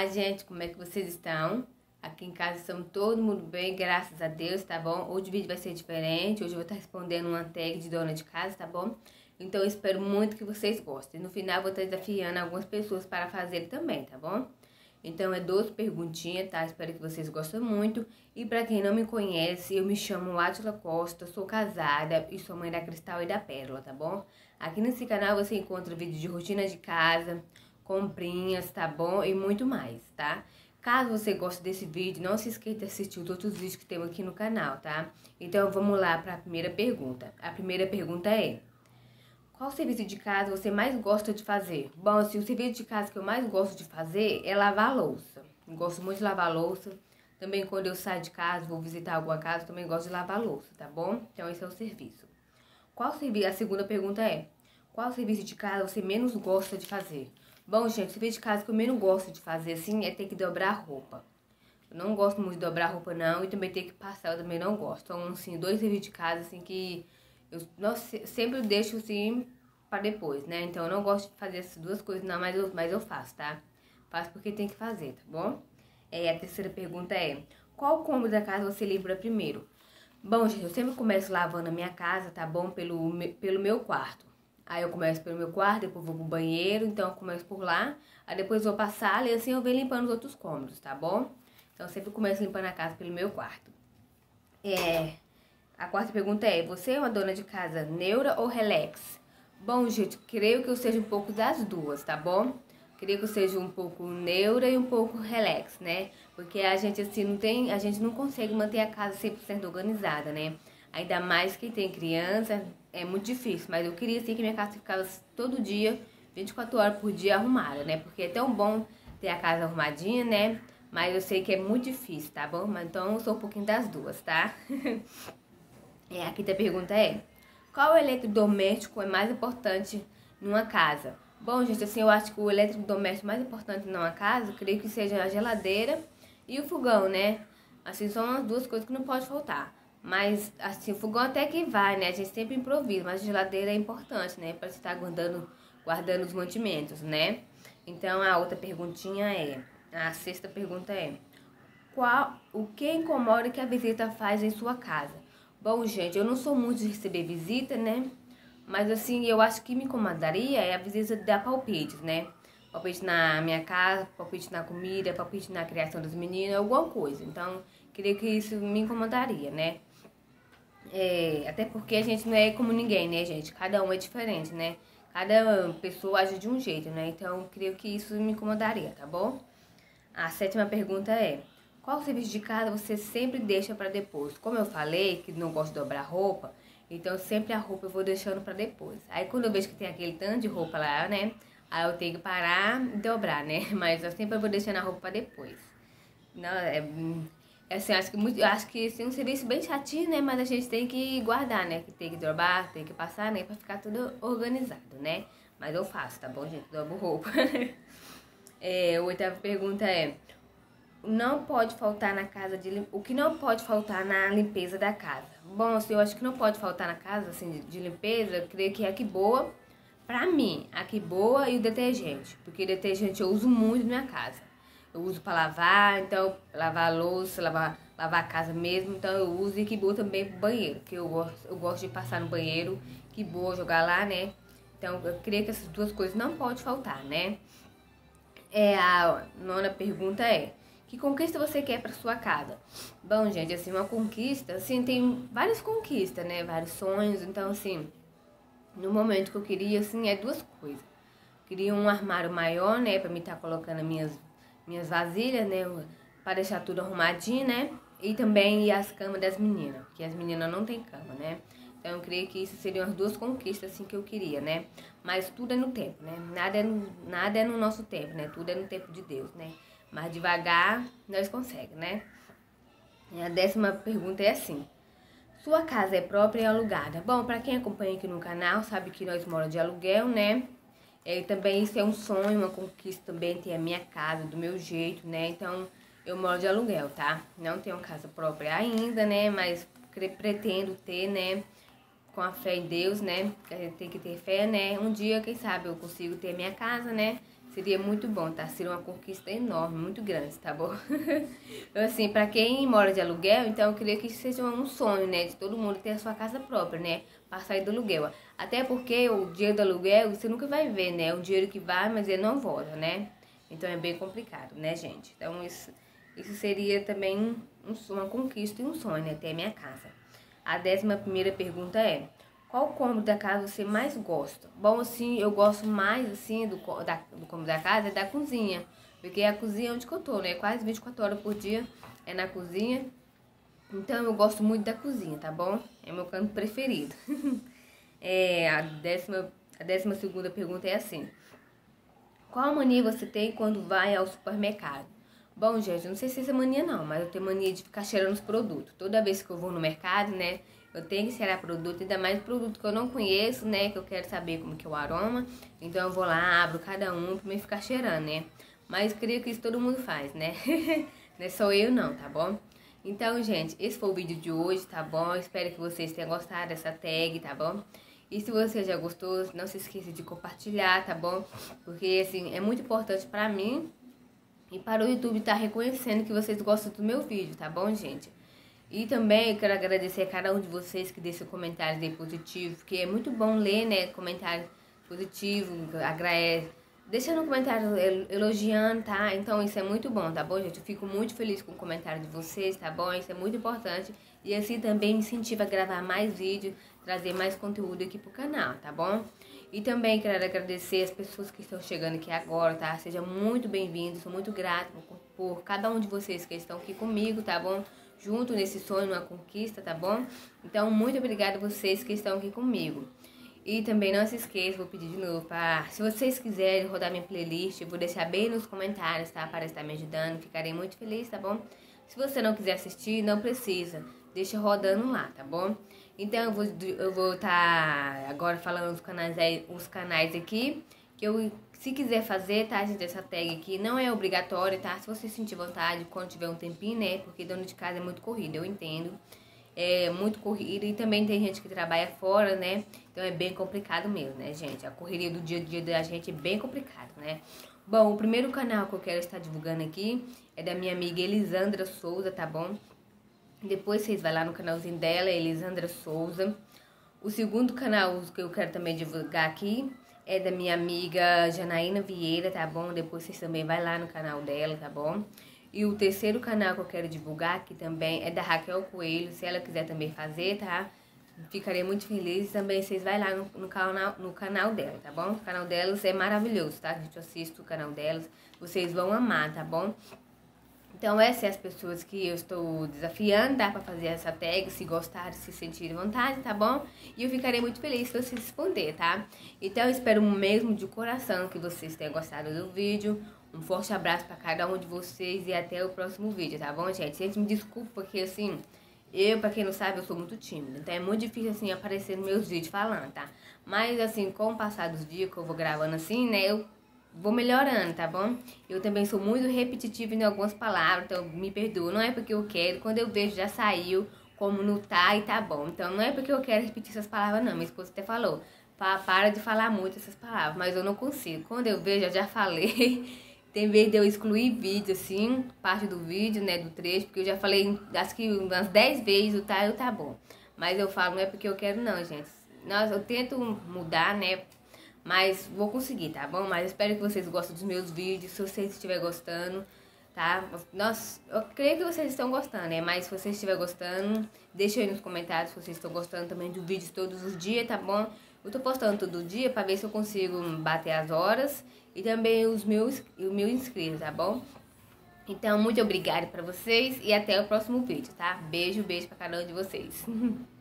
Olá, gente, como é que vocês estão? Aqui em casa estamos todo mundo bem, graças a Deus, tá bom? Hoje o vídeo vai ser diferente, hoje eu vou estar respondendo uma tag de dona de casa, tá bom? Então eu espero muito que vocês gostem. No final eu vou estar desafiando algumas pessoas para fazer também, tá bom? Então é 12 perguntinhas, tá? Espero que vocês gostem muito. E para quem não me conhece, eu me chamo Átila Costa, sou casada e sou mãe da Cristal e da Pérola, tá bom? Aqui nesse canal você encontra vídeos de rotina de casa, comprinhas, tá bom? E muito mais, tá? Caso você goste desse vídeo, não se esqueça de assistir os outros vídeos que temos aqui no canal, tá? Então vamos lá para a primeira pergunta. A primeira pergunta é: qual serviço de casa você mais gosta de fazer? Bom, assim, o serviço de casa que eu mais gosto de fazer é lavar louça. Eu gosto muito de lavar louça. Também quando eu saio de casa, vou visitar alguma casa, também gosto de lavar louça, tá bom? Então esse é o serviço. Qual serviço? A segunda pergunta é: qual serviço de casa você menos gosta de fazer? Bom, gente, o serviço de casa que eu menos gosto de fazer, assim, é ter que dobrar roupa. Eu não gosto muito de dobrar roupa, não, e também ter que passar, eu também não gosto. Então, assim, dois serviços de casa, assim, que eu sempre deixo, assim, para depois, né? Então, eu não gosto de fazer essas duas coisas, não, mas eu faço, tá? Faço porque tem que fazer, tá bom? A terceira pergunta é: qual cômodo da casa você limpa primeiro? Bom, gente, eu sempre começo lavando a minha casa, tá bom? Pelo meu quarto. Aí eu começo pelo meu quarto, depois vou pro banheiro, então eu começo por lá. Aí depois vou pra sala e assim eu venho limpando os outros cômodos, tá bom? Então eu sempre começo limpando a casa pelo meu quarto. A quarta pergunta é: você é uma dona de casa neura ou relax? Bom, gente, creio que eu seja um pouco das duas, tá bom? Creio que eu seja um pouco neura e um pouco relax, né? Porque a gente assim a gente não consegue manter a casa 100% organizada, né? Ainda mais quem tem criança, é muito difícil, mas eu queria assim que minha casa ficasse todo dia, 24 horas por dia arrumada, né? Porque é tão bom ter a casa arrumadinha, né? Mas eu sei que é muito difícil, tá bom? Mas então eu sou um pouquinho das duas, tá? A quinta pergunta é: qual eletrodoméstico é mais importante numa casa? Bom, gente, assim, eu acho que o eletrodoméstico mais importante numa casa, creio que seja a geladeira e o fogão, né? Assim, são as duas coisas que não pode faltar. Mas, assim, o fogão até que vai, né? A gente sempre improvisa, mas a geladeira é importante, né? Para você estar guardando os mantimentos, né? Então, a outra perguntinha é: a sexta pergunta é: o que incomoda que a visita faz em sua casa? Bom, gente, eu não sou muito de receber visita, né? Mas assim, eu acho que me incomodaria é a visita dar palpites, né? Palpite na minha casa, palpite na comida, palpite na criação dos meninos, alguma coisa. Então, queria que isso me incomodaria, né? Até porque a gente não é como ninguém, né, gente? Cada um é diferente, né? Cada pessoa age de um jeito, né? Então, creio que isso me incomodaria, tá bom? A sétima pergunta é: qual serviço de casa você sempre deixa para depois? Como eu falei que não gosto de dobrar roupa, então sempre a roupa eu vou deixando para depois. Aí quando eu vejo que tem aquele tanto de roupa lá, né? Aí eu tenho que parar e dobrar, né? Mas eu sempre vou deixando a roupa para depois. Não, assim, acho que assim, um serviço bem chatinho, né? Mas a gente tem que guardar, né? Que tem que dobrar, tem que passar, né? Pra ficar tudo organizado, né? Mas eu faço, tá bom, gente? Dobro roupa. A oitava pergunta é: não pode faltar na casa o que não pode faltar na limpeza da casa? Bom, assim, eu acho que não pode faltar na casa, assim, de limpeza, eu creio que é a que boa, pra mim, a que boa e o detergente, porque detergente eu uso muito na minha casa. Eu uso pra lavar, então, lavar a louça, lavar a casa mesmo, então eu uso, e que boa também pro banheiro, que eu gosto de passar no banheiro, que boa jogar lá, né? Então, eu creio que essas duas coisas não pode faltar, né? A nona pergunta é: que conquista você quer para sua casa? Bom, gente, assim, uma conquista, assim, tem várias conquistas, né? Vários sonhos. Então, assim, no momento que eu queria, assim, é duas coisas. Queria um armário maior, né? Pra me estar colocando minhas vasilhas, né? Pra deixar tudo arrumadinho, né? E também as camas das meninas, porque as meninas não têm cama, né? Então, eu creio que isso seriam as duas conquistas, assim, que eu queria, né? Mas tudo é no tempo, né? Nada é no nosso tempo, né? Tudo é no tempo de Deus, né? Mas devagar, nós conseguimos, né? E a 10ª pergunta é assim: sua casa é própria e alugada? Bom, pra quem acompanha aqui no canal, sabe que nós moramos de aluguel, né? E também isso é um sonho, uma conquista também, ter a minha casa do meu jeito, né? Então, eu moro de aluguel, tá? Não tenho casa própria ainda, né? Mas pretendo ter, né? Com a fé em Deus, né? A gente tem que ter fé, né? Um dia, quem sabe, eu consigo ter minha casa, né? seria muito bom, tá? Seria uma conquista enorme, muito grande, tá bom? Então, assim, pra quem mora de aluguel, então eu queria que seja um sonho, né? De todo mundo ter a sua casa própria, né? Pra sair do aluguel. Até porque o dinheiro do aluguel você nunca vai ver, né? É um dinheiro que vai, mas ele não volta, né? Então é bem complicado, né, gente? Então isso seria também uma conquista e um sonho, né? Ter a minha casa. A 11ª pergunta é: qual cômodo da casa você mais gosta? Bom, assim, eu gosto mais, assim, do cômodo da casa é da cozinha. Porque a cozinha é onde que eu tô, né? Quase 24 horas por dia é na cozinha. Então, eu gosto muito da cozinha, tá bom? É meu canto preferido. A 12ª pergunta é assim: qual mania você tem quando vai ao supermercado? Bom, gente, eu não sei se é mania não, mas eu tenho mania de ficar cheirando os produtos. Toda vez que eu vou no mercado, né, eu tenho que cheirar produto, ainda mais produto que eu não conheço, né, que eu quero saber como que é o aroma. Então eu vou lá, abro cada um pra me ficar cheirando, né. Mas creio que isso todo mundo faz, né. Não é só eu não, tá bom? Então, gente, esse foi o vídeo de hoje, tá bom? Espero que vocês tenham gostado dessa tag, tá bom? E se você já gostou, não se esqueça de compartilhar, tá bom? Porque, assim, é muito importante pra mim e para o YouTube estar reconhecendo que vocês gostam do meu vídeo, tá bom, gente? E também eu quero agradecer a cada um de vocês que deixa comentários aí positivos, porque é muito bom ler, né, comentário positivo, deixa no comentário elogiando, tá? Então isso é muito bom, tá bom, gente? Eu fico muito feliz com o comentário de vocês, tá bom? Isso é muito importante. E assim também me incentiva a gravar mais vídeos, trazer mais conteúdo aqui pro canal, tá bom? E também quero agradecer as pessoas que estão chegando aqui agora, tá? Seja muito bem-vindo, sou muito grata por cada um de vocês que estão aqui comigo, tá bom? Junto nesse sonho, numa conquista, tá bom? Então, muito obrigada a vocês que estão aqui comigo. E também não se esqueça, vou pedir de novo, se vocês quiserem rodar minha playlist, eu vou deixar bem nos comentários, tá? Para estar me ajudando, ficarei muito feliz, tá bom? Se você não quiser assistir, não precisa, deixa rodando lá, tá bom? Então eu vou estar agora falando os canais aqui, que eu, se quiser fazer, tá, gente, essa tag aqui não é obrigatório, tá? Se você sentir vontade, quando tiver um tempinho, né? Porque dono de casa é muito corrido, eu entendo. É muito corrido e também tem gente que trabalha fora, né? Então é bem complicado mesmo, né, gente? A correria do dia a dia da gente é bem complicado, né? Bom, o primeiro canal que eu quero estar divulgando aqui é da minha amiga Elisandra Souza, tá bom? Depois vocês vão lá no canalzinho dela, Elisandra Souza. O segundo canal que eu quero também divulgar aqui é da minha amiga Janaína Vieira, tá bom? Depois vocês também vão lá no canal dela, tá bom? E o terceiro canal que eu quero divulgar aqui também é da Raquel Coelho, se ela quiser também fazer, tá? Ficarei muito feliz. Também vocês vão lá no canal dela, tá bom? O canal delas é maravilhoso, tá? A gente assiste o canal delas, vocês vão amar, tá bom? Então essas são as pessoas que eu estou desafiando, dá pra fazer essa tag, se gostarem, se sentirem vontade, tá bom? E eu ficarei muito feliz se você responder, tá? Então eu espero mesmo de coração que vocês tenham gostado do vídeo. Um forte abraço pra cada um de vocês e até o próximo vídeo, tá bom, gente? Gente, me desculpa porque, assim, pra quem não sabe, eu sou muito tímida. Então é muito difícil, assim, aparecer nos meus vídeos falando, tá? Mas, assim, com o passar dos dias que eu vou gravando assim, né, eu vou melhorando, tá bom? Eu também sou muito repetitiva em algumas palavras, então me perdoa. Não é porque eu quero, quando eu vejo já saiu, como não tá e tá bom. Então não é porque eu quero repetir essas palavras, não. Minha esposa até falou, para de falar muito essas palavras, mas eu não consigo. Quando eu vejo, eu já falei. Tem vez de eu excluir vídeo, assim, parte do vídeo, né, do trecho, porque eu já falei, acho que umas 10 vezes o tá bom. Mas eu falo, não é porque eu quero não, gente. Nossa, eu tento mudar, né, mas vou conseguir, tá bom? Mas espero que vocês gostem dos meus vídeos, se vocês estiverem gostando, tá? Nossa, eu creio que vocês estão gostando, né? Mas se vocês estiverem gostando, deixa aí nos comentários se vocês estão gostando também do vídeo todos os dias, tá bom? Eu tô postando todo dia pra ver se eu consigo bater as horas e também os meus inscritos, tá bom? Então, muito obrigada pra vocês e até o próximo vídeo, tá? Beijo pra cada um de vocês.